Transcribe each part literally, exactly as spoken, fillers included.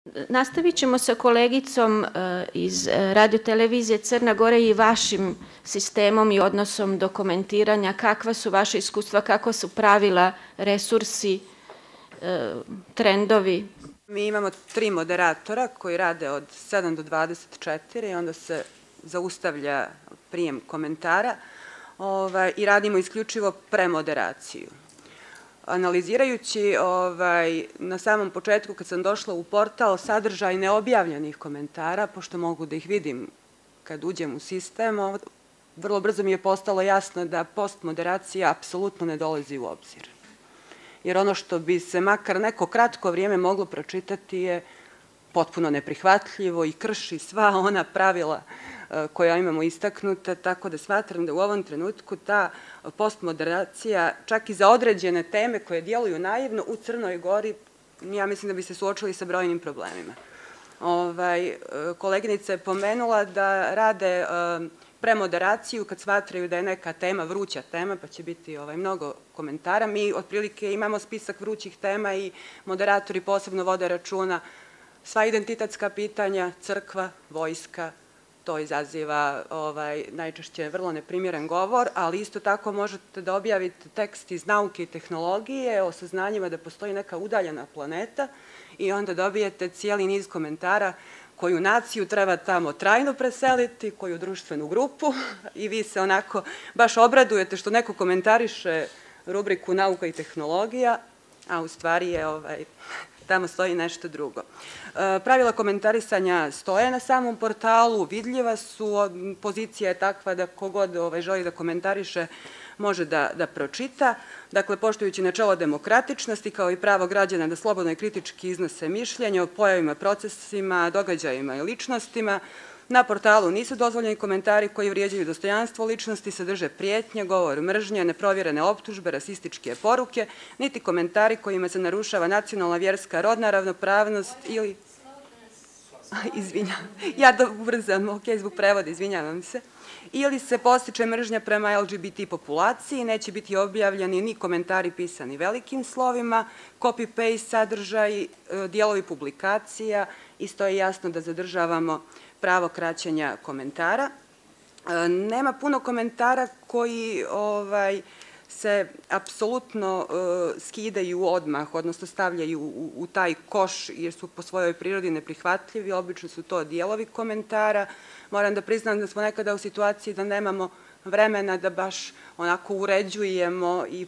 Nastavit ćemo sa kolegicom iz radiotelevizije Crna Gora i vašim sistemom i odnosom dokumentiranja. Kakva su vaše iskustva, kako su pravila, resursi, trendovi? Mi imamo tri moderatora koji rade od sedam do dvadeset četiri i onda se zaustavlja prijem komentara i radimo isključivo premoderaciju. Analizirajući na samom početku kad sam došla u portal sadržaj neobjavljenih komentara, pošto mogu da ih vidim kad uđem u sistem, vrlo brzo mi je postalo jasno da postmoderacija apsolutno ne dolazi u obzir. Jer ono što bi se makar neko kratko vrijeme moglo pročitati je potpuno neprihvatljivo i krši sva ona pravila koja imamo istaknuta, tako da smatram da u ovom trenutku ta postmoderacija, čak i za određene teme koje djeluju naivno, u Crnoj Gori, ja mislim da bi se suočili sa brojnim problemima. Koleginica je pomenula da rade premoderaciju kad smatraju da je neka tema vruća tema, pa će biti mnogo komentara. Mi otprilike imamo spisak vrućih tema i moderatori posebno vode računa sva identitetska pitanja, crkva, vojska. To izaziva najčešće vrlo neprimjeren govor, ali isto tako možete da objavite tekst iz nauke i tehnologije o saznanjima da postoji neka udaljena planeta i onda dobijete cijeli niz komentara koju naciju treba tamo trajno preseliti, koju društvenu grupu i vi se onako baš obradujete što neko komentariše rubriku nauka i tehnologija, a u stvari je tamo stoji nešto drugo. Pravila komentarisanja stoje na samom portalu, vidljiva su, pozicija je takva da kogod želi da komentariše može da pročita. Dakle, poštujući načelo demokratičnosti kao i pravo građana da slobodno i kritički iznose mišljenje o pojavima, procesima, događajima i ličnostima, na portalu nisu dozvoljeni komentari koji vrijeđaju dostojanstvo ličnosti, sadrže prijetnje, govor mržnje, neprovjerene optužbe, rasističke poruke, niti komentari kojima se narušava nacionalna, vjerska, rodna ravnopravnost ili... Izvinjavam, ja da ubrzam, ok, zbog prevoda, izvinjavam se. Ili se postiče mržnja prema L G B T populaciji, neće biti objavljeni ni komentari pisani velikim slovima, copy-paste sadržaj, dijelovi publikacija, isto je jasno da zadržavamo pravo kraćenja komentara. Nema puno komentara koji se apsolutno skidaju odmah, odnosno stavljaju u taj koš jer su po svojoj prirodi neprihvatljivi, obično su to dijelovi komentara. Moram da priznam da smo nekada u situaciji da nemamo vremena da baš onako uređujemo i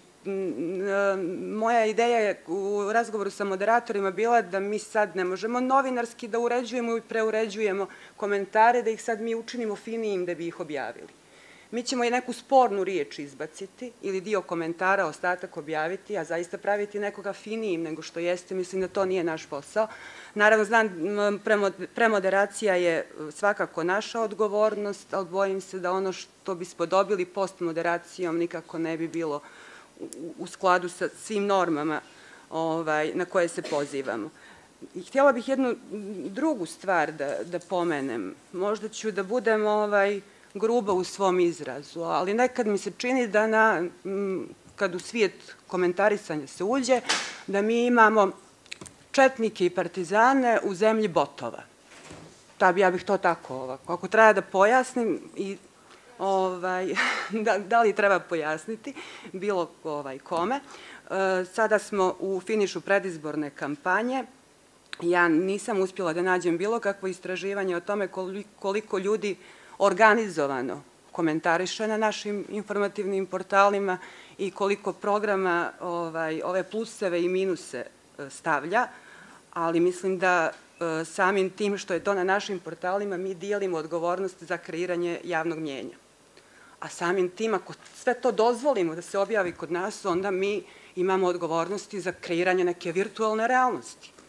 moja ideja je u razgovoru sa moderatorima bila da mi sad ne možemo novinarski da uređujemo i preuređujemo komentare, da ih sad mi učinimo finijim da bi ih objavili. Mi ćemo i neku spornu riječ izbaciti ili dio komentara, ostatak objaviti, a zaista praviti nekoga finijim nego što jeste, mislim da to nije naš posao. Naravno, znam, premoderacija je svakako naša odgovornost, ali bojim se da ono što bismo dobili postmoderacijom nikako ne bi bilo u skladu sa svim normama na koje se pozivamo. Htjela bih jednu drugu stvar da pomenem. Možda ću da budem gruba u svom izrazu, ali nekad mi se čini da kad u svijet komentarisanja se uđe, da mi imamo četnike i partizane u zemlji botova. Ja bih to tako, ako treba da pojasnim i da li treba pojasniti bilo kome. Sada smo u finišu predizborne kampanje. Ja nisam uspjela da nađem bilo kakvo istraživanje o tome koliko ljudi organizovano komentariše na našim informativnim portalima i koliko programa ove pluseve i minuse stavlja, ali mislim da samim tim što je to na našim portalima mi dijelimo odgovornost za kreiranje javnog mnjenja. A samim tim, ako sve to dozvolimo da se objavi kod nas, onda mi imamo odgovornosti za kreiranje neke virtualne realnosti.